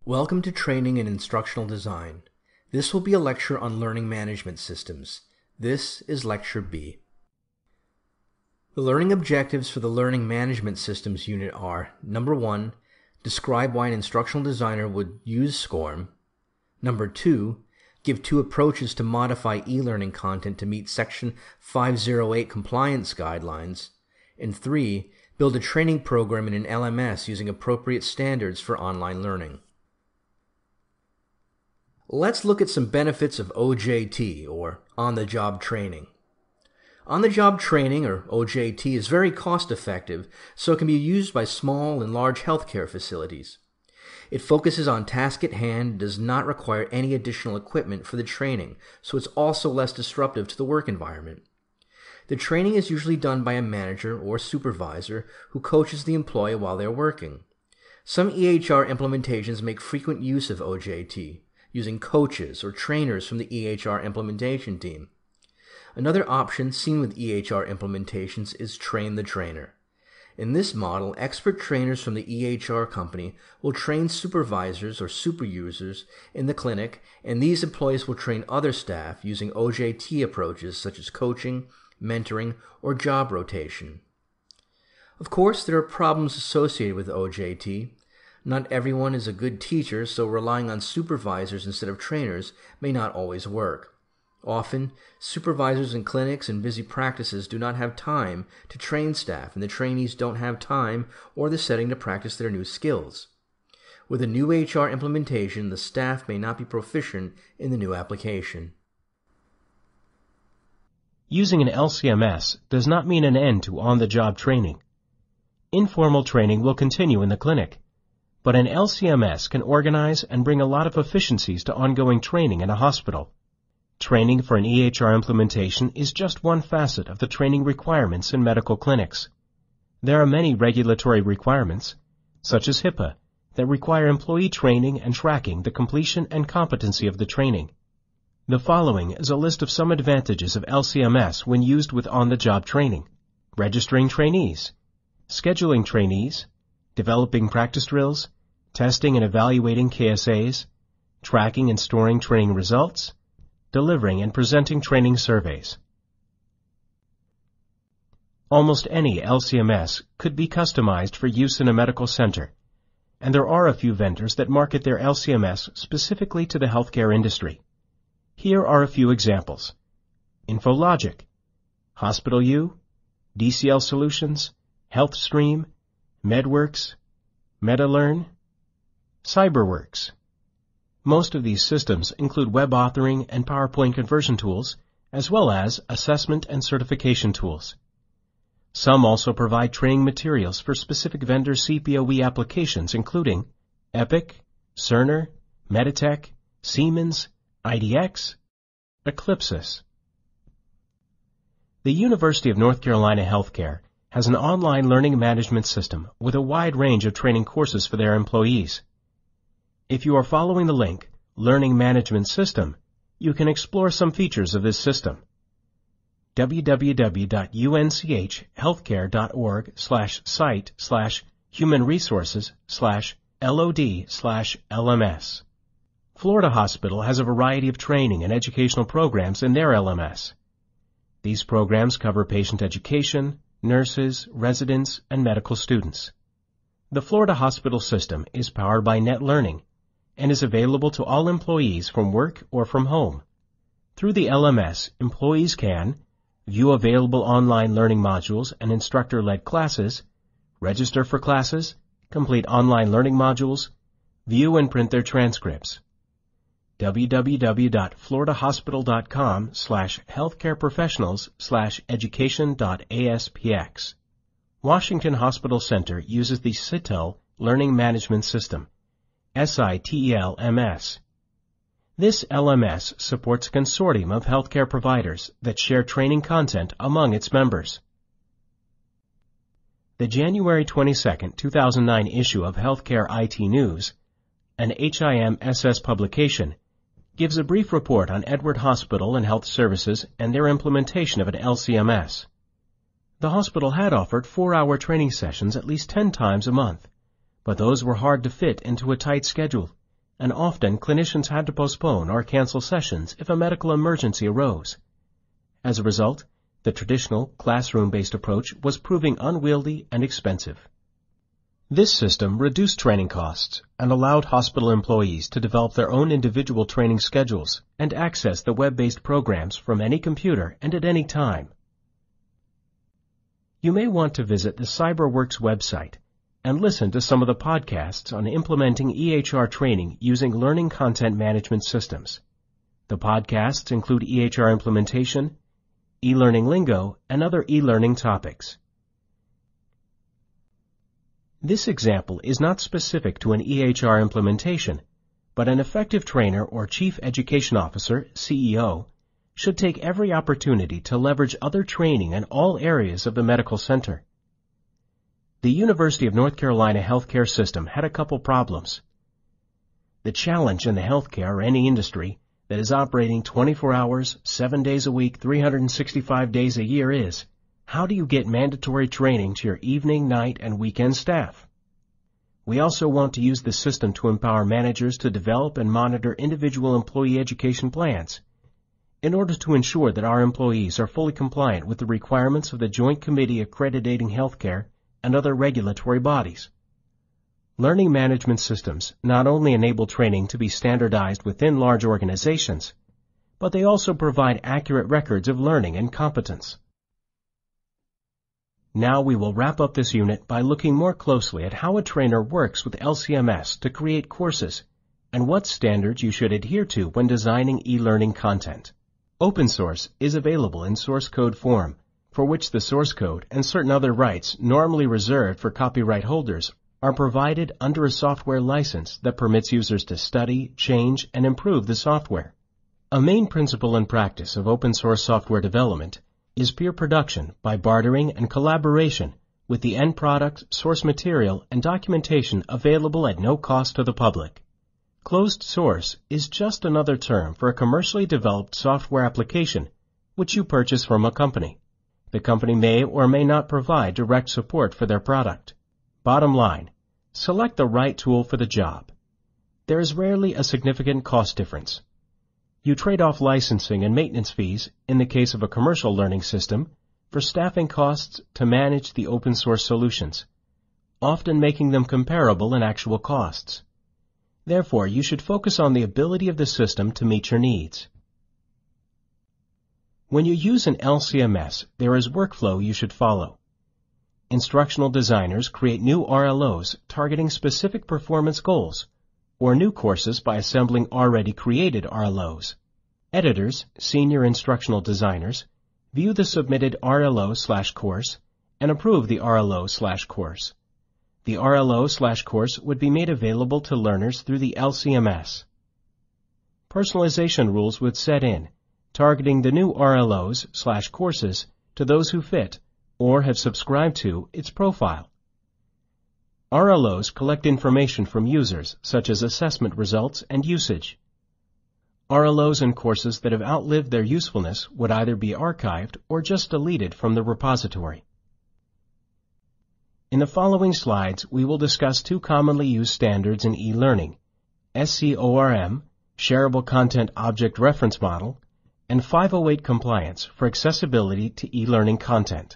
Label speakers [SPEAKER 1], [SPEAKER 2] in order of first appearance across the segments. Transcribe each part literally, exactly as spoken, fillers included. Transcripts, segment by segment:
[SPEAKER 1] Welcome to Training in Instructional Design. This will be a lecture on learning management systems. This is Lecture B. The learning objectives for the Learning Management Systems unit are: Number one, describe why an instructional designer would use SCORM. Number two, give two approaches to modify e-learning content to meet Section five oh eight compliance guidelines. And three, build a training program in an L M S using appropriate standards for online learning. Let's look at some benefits of O J T, or on-the-job training. On-the-job training, or O J T, is very cost-effective, so it can be used by small and large healthcare facilities. It focuses on task at hand and does not require any additional equipment for the training, so it's also less disruptive to the work environment. The training is usually done by a manager or supervisor who coaches the employee while they're working. Some E H R implementations make frequent use of O J T, using coaches or trainers from the E H R implementation team. Another option seen with E H R implementations is train the trainer. In this model, expert trainers from the E H R company will train supervisors or super users in the clinic, and these employees will train other staff using O J T approaches such as coaching, mentoring, or job rotation. Of course, there are problems associated with O J T. Not everyone is a good teacher, so relying on supervisors instead of trainers may not always work. Often, supervisors in clinics and busy practices do not have time to train staff, and the trainees don't have time or the setting to practice their new skills. With a new H R implementation, the staff may not be proficient in the new application.
[SPEAKER 2] Using an L C M S does not mean an end to on-the-job training. Informal training will continue in the clinic, but an L C M S can organize and bring a lot of efficiencies to ongoing training in a hospital. Training for an E H R implementation is just one facet of the training requirements in medical clinics. There are many regulatory requirements, such as HIPAA, that require employee training and tracking the completion and competency of the training. The following is a list of some advantages of L C M S when used with on-the-job training: registering trainees, scheduling trainees, developing practice drills, testing and evaluating K S As, tracking and storing training results, delivering and presenting training surveys. Almost any L C M S could be customized for use in a medical center, and there are a few vendors that market their L C M S specifically to the healthcare industry. Here are a few examples: InfoLogic, HospitalU, D C L Solutions, HealthStream, MedWorks, MetaLearn, CyberWorks. Most of these systems include web authoring and PowerPoint conversion tools, as well as assessment and certification tools. Some also provide training materials for specific vendor C P O E applications, including Epic, Cerner, Meditech, Siemens, I D X, Eclipsys. The University of North Carolina Healthcare has an online learning management system with a wide range of training courses for their employees. If you are following the link, Learning Management System, you can explore some features of this system. w w w dot u n c h healthcare dot org slash site slash human resources slash L O D slash L M S. Florida Hospital has a variety of training and educational programs in their L M S. These programs cover patient education, nurses, residents, and medical students. The Florida Hospital system is powered by NetLearning and is available to all employees from work or from home. Through the L M S, employees can view available online learning modules and instructor-led classes, register for classes, complete online learning modules, view and print their transcripts. w w w dot florida hospital dot com slash healthcareprofessionals slash education dot A S P X. Washington Hospital Center uses the S I T E L Learning Management System, S I T E L M S. This L M S supports a consortium of healthcare providers that share training content among its members. The January twenty-second, two thousand nine issue of Healthcare I T News, an H I M S S publication, gives a brief report on Edward Hospital and Health Services and their implementation of an L C M S. The hospital had offered four-hour training sessions at least ten times a month, but those were hard to fit into a tight schedule and often clinicians had to postpone or cancel sessions if a medical emergency arose. As a result, the traditional classroom-based approach was proving unwieldy and expensive. This system reduced training costs and allowed hospital employees to develop their own individual training schedules and access the web-based programs from any computer and at any time. You may want to visit the CyberWorks website and listen to some of the podcasts on implementing E H R training using learning content management systems. The podcasts include E H R implementation, e-learning lingo, and other e-learning topics. This example is not specific to an E H R implementation, but an effective trainer or chief education officer, C E O, should take every opportunity to leverage other training in all areas of the medical center. The University of North Carolina healthcare system had a couple problems. The challenge in the healthcare or any industry that is operating twenty-four hours, seven days a week, three hundred sixty-five days a year is, how do you get mandatory training to your evening, night, and weekend staff? We also want to use the system to empower managers to develop and monitor individual employee education plans in order to ensure that our employees are fully compliant with the requirements of the Joint Committee Accrediting Healthcare and other regulatory bodies. Learning management systems not only enable training to be standardized within large organizations, but they also provide accurate records of learning and competence. Now we will wrap up this unit by looking more closely at how a trainer works with L C M S to create courses and what standards you should adhere to when designing e-learning content. Open source is available in source code form, for which the source code and certain other rights normally reserved for copyright holders are provided under a software license that permits users to study, change, and improve the software. A main principle and practice of open source software development is peer production by bartering and collaboration with the end product, source material, and documentation available at no cost to the public. Closed source is just another term for a commercially developed software application which you purchase from a company. The company may or may not provide direct support for their product. Bottom line, select the right tool for the job. There is rarely a significant cost difference. You trade off licensing and maintenance fees in the case of a commercial learning system for staffing costs to manage the open source solutions, often making them comparable in actual costs. Therefore, you should focus on the ability of the system to meet your needs. When you use an L C M S, there is workflow you should follow. Instructional designers create new R L Os targeting specific performance goals, or new courses by assembling already created R L Os. Editors, senior instructional designers, view the submitted R L O slash course and approve the R L O slash course. The R L O slash course would be made available to learners through the L C M S. Personalization rules would set in, targeting the new R L Os slash courses to those who fit or have subscribed to its profile. R L Os collect information from users such as assessment results and usage. R L Os and courses that have outlived their usefulness would either be archived or just deleted from the repository. In the following slides, we will discuss two commonly used standards in e-learning, S C O R M, Shareable Content Object Reference Model, and five oh eight compliance for accessibility to e-learning content.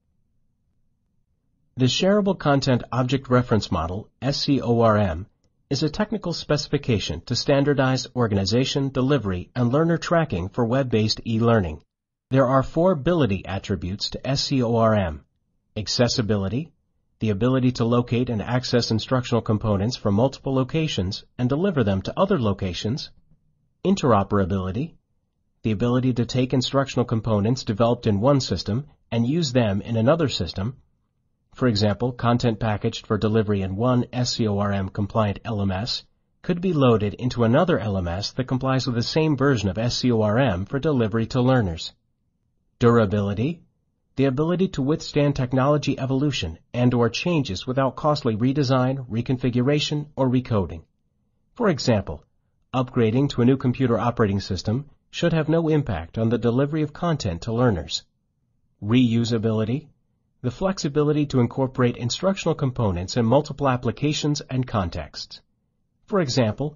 [SPEAKER 2] The Shareable Content Object Reference Model, S C O R M, is a technical specification to standardize organization, delivery, and learner tracking for web-based e-learning. There are four ability attributes to S C O R M: accessibility, the ability to locate and access instructional components from multiple locations and deliver them to other locations; interoperability, the ability to take instructional components developed in one system and use them in another system. For example, content packaged for delivery in one S C O R M-compliant L M S could be loaded into another L M S that complies with the same version of S C O R M for delivery to learners. Durability, the ability to withstand technology evolution and or changes without costly redesign, reconfiguration, or recoding. For example, upgrading to a new computer operating system should have no impact on the delivery of content to learners. Reusability, the flexibility to incorporate instructional components in multiple applications and contexts. For example,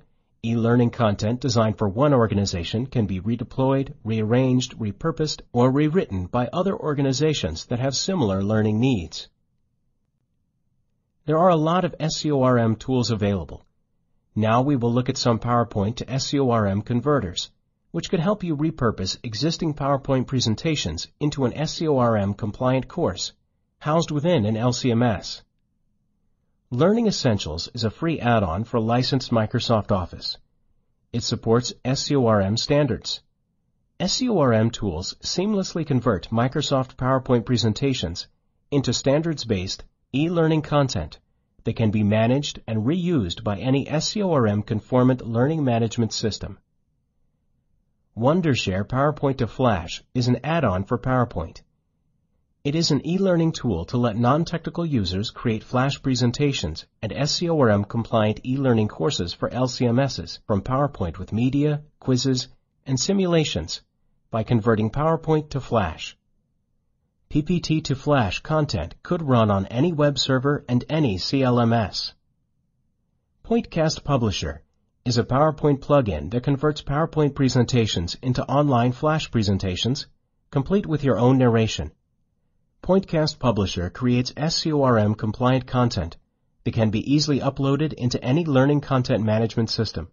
[SPEAKER 2] E-learning content designed for one organization can be redeployed, rearranged, repurposed, or rewritten by other organizations that have similar learning needs. There are a lot of S C O R M tools available. Now we will look at some PowerPoint to S C O R M converters, which could help you repurpose existing PowerPoint presentations into an S C O R M compliant course housed within an L C M S. Learning Essentials is a free add-on for licensed Microsoft Office. It supports S C O R M standards. S C O R M tools seamlessly convert Microsoft PowerPoint presentations into standards-based e-learning content that can be managed and reused by any S C O R M conformant learning management system. Wondershare PowerPoint to Flash is an add-on for PowerPoint. It is an e-learning tool to let non-technical users create Flash presentations and S C O R M-compliant e-learning courses for L C M Ss from PowerPoint with media, quizzes, and simulations by converting PowerPoint to Flash. P P T to Flash content could run on any web server and any C L M S. PointCast Publisher is a PowerPoint plugin that converts PowerPoint presentations into online Flash presentations, complete with your own narration. PointCast Publisher creates S C O R M-compliant content that can be easily uploaded into any learning content management system.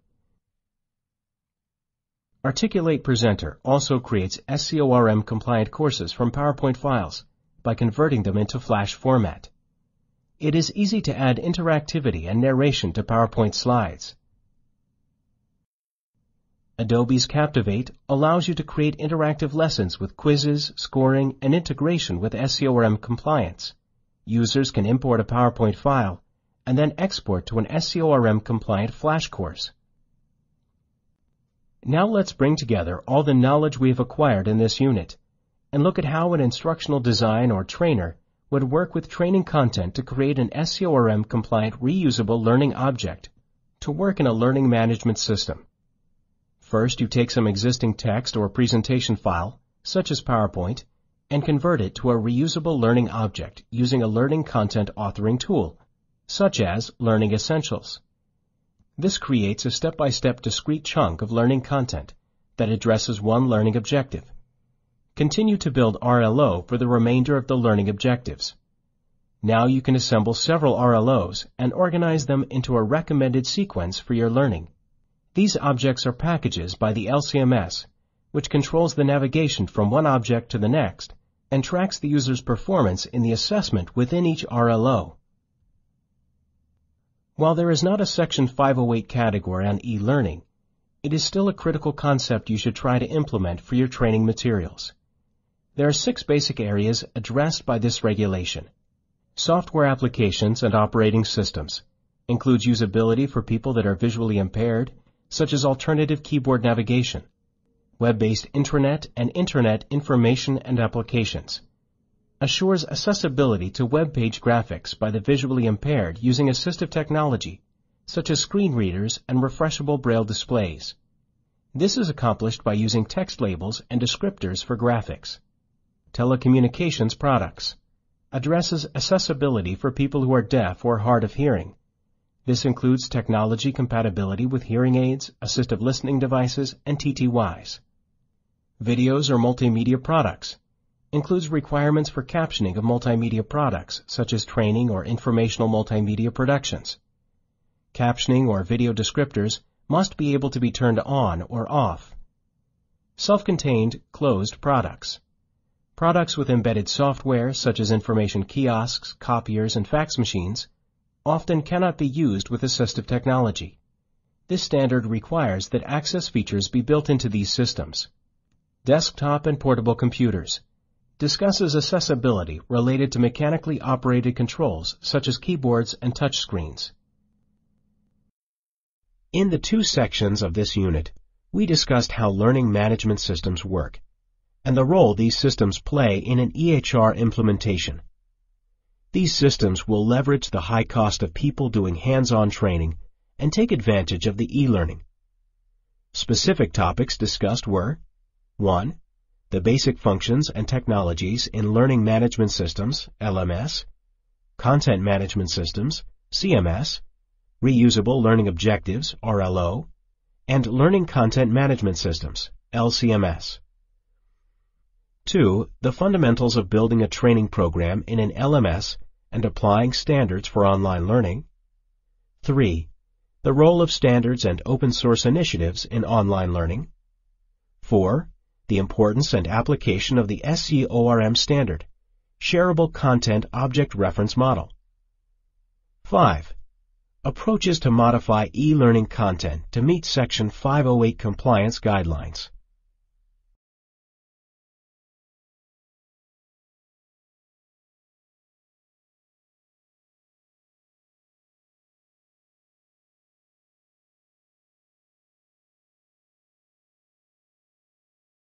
[SPEAKER 2] Articulate Presenter also creates S C O R M-compliant courses from PowerPoint files by converting them into Flash format. It is easy to add interactivity and narration to PowerPoint slides. Adobe's Captivate allows you to create interactive lessons with quizzes, scoring, and integration with S C O R M compliance. Users can import a PowerPoint file and then export to an S C O R M-compliant Flash course. Now let's bring together all the knowledge we have acquired in this unit and look at how an instructional design or trainer would work with training content to create an S C O R M-compliant reusable learning object to work in a learning management system. First, you take some existing text or presentation file, such as PowerPoint, and convert it to a reusable learning object using a learning content authoring tool, such as Learning Essentials. This creates a step-by-step discrete chunk of learning content that addresses one learning objective. Continue to build R L O for the remainder of the learning objectives. Now you can assemble several R L Os and organize them into a recommended sequence for your learning. These objects are packages by the L C M S, which controls the navigation from one object to the next and tracks the user's performance in the assessment within each R L O. While there is not a Section five oh eight category on e-learning, it is still a critical concept you should try to implement for your training materials. There are six basic areas addressed by this regulation. Software applications and operating systems includes usability for people that are visually impaired, such as alternative keyboard navigation, web-based intranet and internet information and applications, assures accessibility to web page graphics by the visually impaired using assistive technology, such as screen readers and refreshable braille displays. This is accomplished by using text labels and descriptors for graphics. Telecommunications products addresses accessibility for people who are deaf or hard of hearing. This includes technology compatibility with hearing aids, assistive listening devices, and T T Ys. Videos or multimedia products includes requirements for captioning of multimedia products, such as training or informational multimedia productions. Captioning or video descriptors must be able to be turned on or off. Self-contained, closed products. Products with embedded software, such as information kiosks, copiers, and fax machines, often cannot be used with assistive technology. This standard requires that access features be built into these systems. Desktop and portable computers discusses accessibility related to mechanically operated controls such as keyboards and touchscreens. In the two sections of this unit, we discussed how learning management systems work and the role these systems play in an E H R implementation. These systems will leverage the high cost of people doing hands-on training and take advantage of the e-learning. Specific topics discussed were one. The basic functions and technologies in Learning Management Systems, L M S, Content Management Systems, C M S, Reusable Learning Objectives, R L O, and Learning Content Management Systems, L C M S. two. The fundamentals of building a training program in an L M S and applying standards for online learning. three. The role of standards and open source initiatives in online learning. four. The importance and application of the S C O R M standard, Shareable Content Object Reference Model. five. Approaches to modify e-learning content to meet Section five oh eight compliance guidelines.